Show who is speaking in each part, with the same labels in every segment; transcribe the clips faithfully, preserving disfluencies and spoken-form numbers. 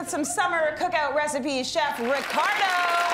Speaker 1: Some summer cookout recipes, Chef Ricardo.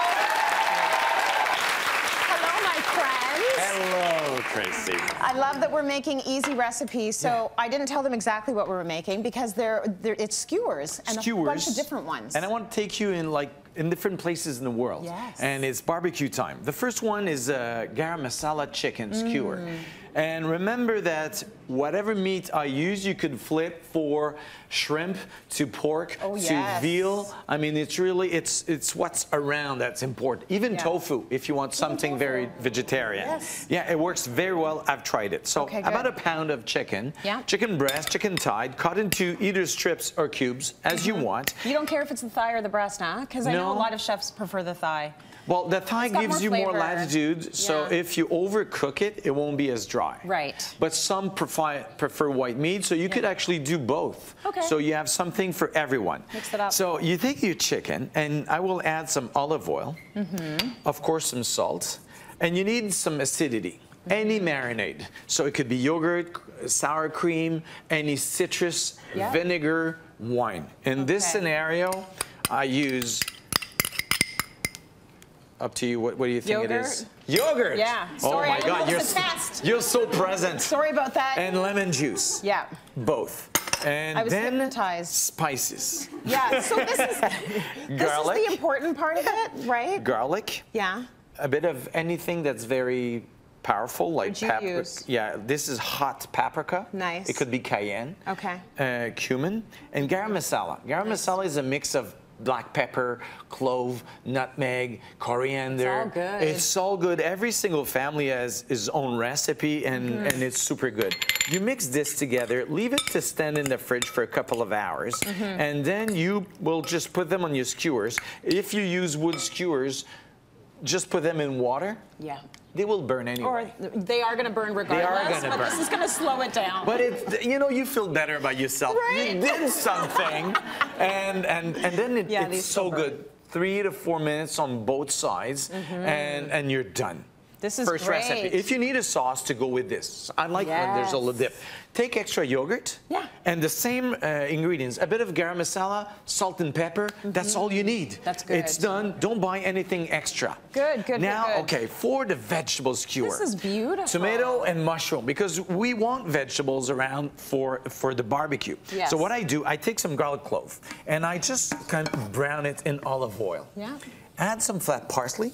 Speaker 1: Hello, my friends.
Speaker 2: Hello, Tracy.
Speaker 1: I love that we're making easy recipes. So yeah. I didn't tell them exactly what we were making because they're, they're it's skewers and
Speaker 2: skewers,
Speaker 1: a bunch of different ones.
Speaker 2: And I want to take you in like in different places in the world.
Speaker 1: Yes.
Speaker 2: And it's barbecue time. The first one is a Garam Masala chicken skewer. Mm. And remember that whatever meat I use, you could flip for shrimp to pork
Speaker 1: oh,
Speaker 2: to
Speaker 1: yes.
Speaker 2: veal. I mean, it's really, it's it's what's around that's important. Even yeah. tofu, if you want something very vegetarian.
Speaker 1: Yes.
Speaker 2: Yeah, it works very well. I've tried it. So
Speaker 1: okay,
Speaker 2: about a pound of chicken,
Speaker 1: yeah.
Speaker 2: chicken breast, chicken thigh, cut into either strips or cubes, as mm-hmm. you want.
Speaker 1: You don't care if it's the thigh or the breast, huh? Because I
Speaker 2: no.
Speaker 1: know a lot of chefs prefer the thigh.
Speaker 2: Well, the thigh gives
Speaker 1: more
Speaker 2: you
Speaker 1: flavor.
Speaker 2: more latitude, so
Speaker 1: yeah.
Speaker 2: if you overcook it, it won't be as dry.
Speaker 1: Right.
Speaker 2: But some prefer, prefer white meat, so you yeah. could actually do both.
Speaker 1: Okay.
Speaker 2: So you have something for everyone.
Speaker 1: Mix it up.
Speaker 2: So you take your chicken, and I will add some olive oil, mm-hmm. of course some salt, and you need some acidity. Mm-hmm. Any marinade. So it could be yogurt, sour cream, any citrus, yeah. vinegar, wine. In okay. this scenario, I use... Up to you. What, what do you think
Speaker 1: Yogurt?
Speaker 2: it is? Yogurt.
Speaker 1: Yeah. Sorry,
Speaker 2: oh my
Speaker 1: I
Speaker 2: God, you're
Speaker 1: test.
Speaker 2: you're so present.
Speaker 1: Sorry about that.
Speaker 2: And lemon juice.
Speaker 1: Yeah.
Speaker 2: Both. And
Speaker 1: I was
Speaker 2: then
Speaker 1: hypnotized.
Speaker 2: Spices.
Speaker 1: Yeah. So this is this
Speaker 2: garlic.
Speaker 1: is the important part of it, right?
Speaker 2: Garlic.
Speaker 1: Yeah.
Speaker 2: A bit of anything that's very powerful, like paprika. Yeah. This is hot paprika.
Speaker 1: Nice.
Speaker 2: It could be cayenne.
Speaker 1: Okay.
Speaker 2: Uh, cumin and garam masala. Garam nice. masala is a mix of black pepper, clove, nutmeg, coriander.
Speaker 1: It's all good.
Speaker 2: It's all good. Every single family has his own recipe, and, mm-hmm. and it's super good. You mix this together, leave it to stand in the fridge for a couple of hours, mm-hmm. and then you will just put them on your skewers. If you use wood skewers, just put them in water. Yeah. They will burn anyway. Or
Speaker 1: they are going to burn regardless,
Speaker 2: they are gonna
Speaker 1: but
Speaker 2: burn.
Speaker 1: This is going to slow it down.
Speaker 2: But it, you know, you feel better about yourself.
Speaker 1: Right?
Speaker 2: You did something, and and and then it,
Speaker 1: yeah,
Speaker 2: it's so good. Three to four minutes on both sides, mm-hmm. and and you're done.
Speaker 1: This is
Speaker 2: First
Speaker 1: great.
Speaker 2: recipe. If you need a sauce to go with this, I like
Speaker 1: yes.
Speaker 2: when there's a little dip. Take extra yogurt,
Speaker 1: yeah.
Speaker 2: and the same uh, ingredients. A bit of garam masala, salt and pepper. Mm-hmm. That's all you need.
Speaker 1: That's good.
Speaker 2: It's done. Don't buy anything extra.
Speaker 1: Good, good,
Speaker 2: Now,
Speaker 1: good, good.
Speaker 2: okay, for the vegetable skewer.
Speaker 1: This is beautiful.
Speaker 2: Tomato and mushroom, because we want vegetables around for, for the barbecue.
Speaker 1: Yes.
Speaker 2: So what I do, I take some garlic clove, and I just kind of brown it in olive oil.
Speaker 1: Yeah.
Speaker 2: Add some flat parsley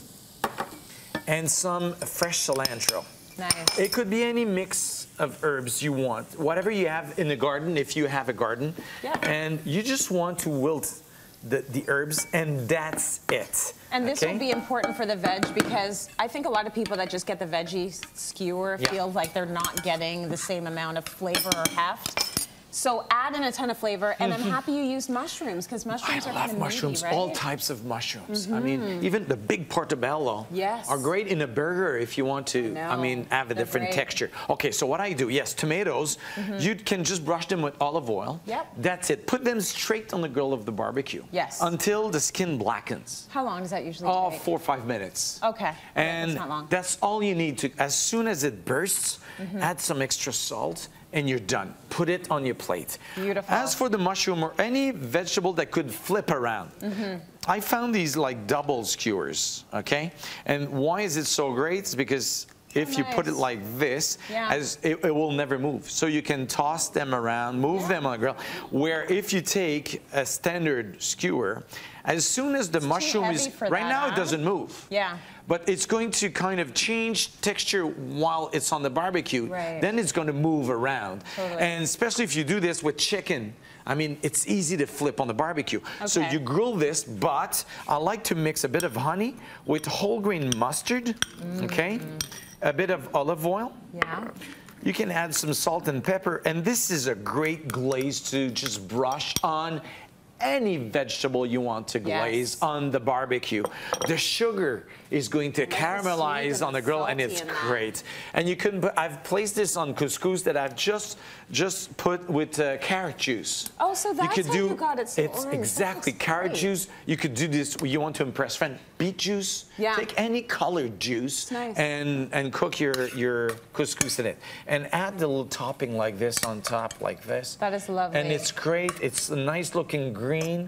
Speaker 2: and some fresh cilantro.
Speaker 1: Nice.
Speaker 2: It could be any mix of herbs you want, whatever you have in the garden, if you have a garden.
Speaker 1: Yeah.
Speaker 2: And you just want to wilt the, the herbs, and that's it.
Speaker 1: And this
Speaker 2: okay?
Speaker 1: will be important for the veg, because I think a lot of people that just get the veggie skewer
Speaker 2: yeah.
Speaker 1: feel like they're not getting the same amount of flavor or heft. So add in a ton of flavor, and
Speaker 2: mm-hmm.
Speaker 1: I'm happy you used mushrooms, because mushrooms
Speaker 2: I
Speaker 1: are
Speaker 2: love
Speaker 1: kind of
Speaker 2: mushrooms,
Speaker 1: meaty, right?
Speaker 2: all types of mushrooms.
Speaker 1: Mm-hmm.
Speaker 2: I mean, even the big portobello
Speaker 1: yes.
Speaker 2: are great in a burger if you want to,
Speaker 1: no,
Speaker 2: I mean, have a different
Speaker 1: great.
Speaker 2: texture. Okay, so what I do, yes, tomatoes, mm-hmm. you can just brush them with olive oil.
Speaker 1: Yep.
Speaker 2: That's it. Put them straight on the grill of the barbecue.
Speaker 1: Yes.
Speaker 2: Until the skin blackens.
Speaker 1: How long does that usually
Speaker 2: oh,
Speaker 1: take?
Speaker 2: Oh, four or five minutes.
Speaker 1: Okay.
Speaker 2: And
Speaker 1: that's not long.
Speaker 2: That's all you need to, as soon as it bursts, mm-hmm. add some extra salt, and you're done. Put it on your plate.
Speaker 1: Beautiful.
Speaker 2: As for the mushroom or any vegetable that could flip around, mm-hmm. I found these like double skewers, okay? And why is it so great? It's because if
Speaker 1: oh,
Speaker 2: you
Speaker 1: nice.
Speaker 2: put it like this,
Speaker 1: yeah.
Speaker 2: as it, it will never move. So you can toss them around, move yeah. them on the grill. Where if you take a standard skewer, as soon as the
Speaker 1: it's
Speaker 2: mushroom is, right
Speaker 1: that,
Speaker 2: now
Speaker 1: huh?
Speaker 2: it doesn't move.
Speaker 1: Yeah.
Speaker 2: But it's going to kind of change texture while it's on the barbecue.
Speaker 1: Right.
Speaker 2: Then it's going to move around.
Speaker 1: Totally.
Speaker 2: And especially if you do this with chicken, I mean, it's easy to flip on the barbecue. Okay. So you grill this, but I like to mix a bit of honey with whole grain mustard, mm-hmm. okay? A bit of olive oil.
Speaker 1: Yeah.
Speaker 2: You can add some salt and pepper, and this is a great glaze to just brush on any vegetable you want to glaze yes. on the barbecue. The sugar is going to caramelize on the grill, and it's great. And you can put, I've placed this on couscous that I've just just put with uh, carrot juice.
Speaker 1: Oh, so that's
Speaker 2: you could
Speaker 1: how
Speaker 2: do,
Speaker 1: you got it so
Speaker 2: It's
Speaker 1: orange.
Speaker 2: exactly carrot
Speaker 1: great.
Speaker 2: juice. You could do this. You want to impress friend. Beet juice.
Speaker 1: Yeah.
Speaker 2: Take any colored juice
Speaker 1: nice.
Speaker 2: and and cook your your couscous in it, and add the little topping like this on top, like this.
Speaker 1: That is lovely.
Speaker 2: And it's great. It's a nice looking green.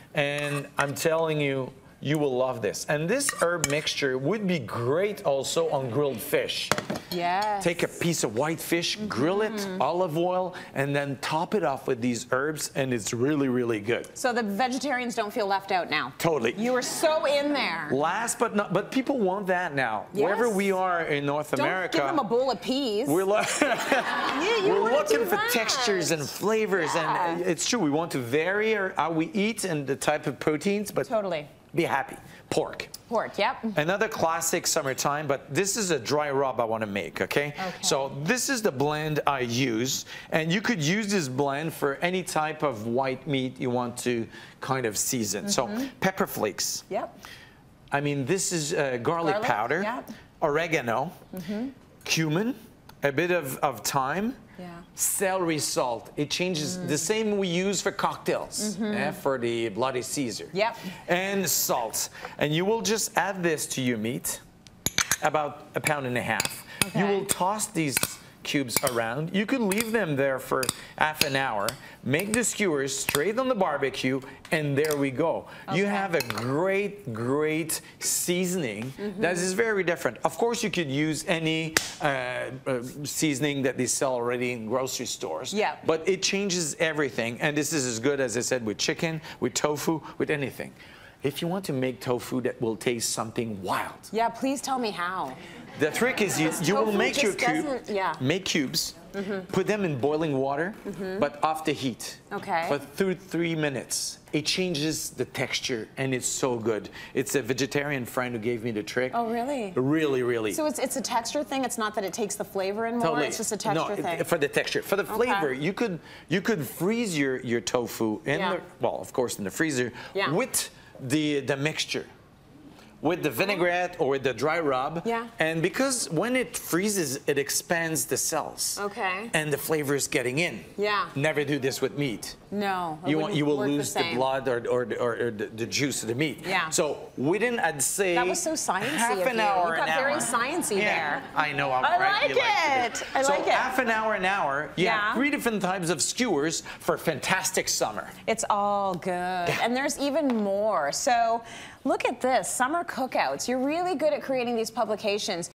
Speaker 2: and I'm telling you, you will love this. And this herb mixture would be great also on grilled fish.
Speaker 1: Yes.
Speaker 2: Take a piece of white fish, mm-hmm. grill it, olive oil, and then top it off with these herbs, and it's really, really good.
Speaker 1: So the vegetarians don't feel left out now.
Speaker 2: Totally.
Speaker 1: You were so in there.
Speaker 2: Last but not, but people want that now.
Speaker 1: Yes.
Speaker 2: Wherever we are in North
Speaker 1: don't
Speaker 2: America.
Speaker 1: Don't give them a bowl of peas.
Speaker 2: We're, lo
Speaker 1: yeah, you
Speaker 2: we're looking for
Speaker 1: that.
Speaker 2: textures and flavors,
Speaker 1: Yeah.
Speaker 2: and it's true. We want to vary our, how we eat and the type of proteins, but
Speaker 1: totally.
Speaker 2: Be happy. Pork.
Speaker 1: Pork, yep.
Speaker 2: Another classic summertime, but this is a dry rub I want to make, okay?
Speaker 1: Okay.
Speaker 2: So this is the blend I use, and you could use this blend for any type of white meat you want to kind of season. Mm-hmm. So pepper flakes.
Speaker 1: Yep.
Speaker 2: I mean, this is uh, garlic,
Speaker 1: garlic
Speaker 2: powder,
Speaker 1: yep.
Speaker 2: oregano,
Speaker 1: mm-hmm.
Speaker 2: cumin, a bit of, of thyme,
Speaker 1: yeah.
Speaker 2: celery salt. It changes mm. the same we use for cocktails, mm-hmm. eh, for the Bloody Caesar.
Speaker 1: Yep.
Speaker 2: And salt. And you will just add this to your meat, about a pound and a half. Okay. You will toss these cubes around. You could leave them there for half an hour, make the skewers straight on the barbecue, and there we go. Okay. You have a great, great seasoning mm-hmm. that is very different. Of course, you could use any uh, uh, seasoning that they sell already in grocery stores,
Speaker 1: yeah.
Speaker 2: but it changes everything, and this is as good, as I said, with chicken, with tofu, with anything. If you want to make tofu that will taste something wild.
Speaker 1: Yeah, please tell me how.
Speaker 2: The trick is you, you will make your cube,
Speaker 1: yeah.
Speaker 2: make cubes, mm-hmm. put them in boiling water, mm-hmm. but off the heat.
Speaker 1: Okay.
Speaker 2: For th three minutes. It changes the texture, and it's so good. It's a vegetarian friend who gave me the trick.
Speaker 1: Oh, really?
Speaker 2: Really, really.
Speaker 1: So it's, it's a texture thing? It's not that it takes the flavor in more?
Speaker 2: Totally.
Speaker 1: It's just a texture
Speaker 2: no,
Speaker 1: thing?
Speaker 2: for the texture. For the flavor,
Speaker 1: okay.
Speaker 2: you could you could freeze your, your tofu in
Speaker 1: yeah.
Speaker 2: the, well, of course, in the freezer,
Speaker 1: yeah.
Speaker 2: with the, the mixture. With the vinaigrette or with the dry rub.
Speaker 1: Yeah.
Speaker 2: And because when it freezes, it expands the cells.
Speaker 1: Okay.
Speaker 2: And the flavor is getting in.
Speaker 1: Yeah.
Speaker 2: Never do this with meat.
Speaker 1: No.
Speaker 2: You want you will lose
Speaker 1: the,
Speaker 2: the blood or, or, or, or the, the juice of the meat.
Speaker 1: Yeah.
Speaker 2: So within, I'd say,
Speaker 1: that was so sciencey
Speaker 2: half
Speaker 1: of
Speaker 2: an
Speaker 1: you.
Speaker 2: hour,
Speaker 1: You got
Speaker 2: an
Speaker 1: very
Speaker 2: hour.
Speaker 1: sciencey
Speaker 2: yeah,
Speaker 1: there.
Speaker 2: I know. I'm
Speaker 1: I
Speaker 2: right.
Speaker 1: like
Speaker 2: You
Speaker 1: it.
Speaker 2: it.
Speaker 1: I
Speaker 2: so
Speaker 1: like it.
Speaker 2: half an hour, an hour. You
Speaker 1: yeah.
Speaker 2: have three different types of skewers for fantastic summer.
Speaker 1: It's all good. Yeah. And there's even more. So look at this, summer cookouts. You're really good at creating these publications.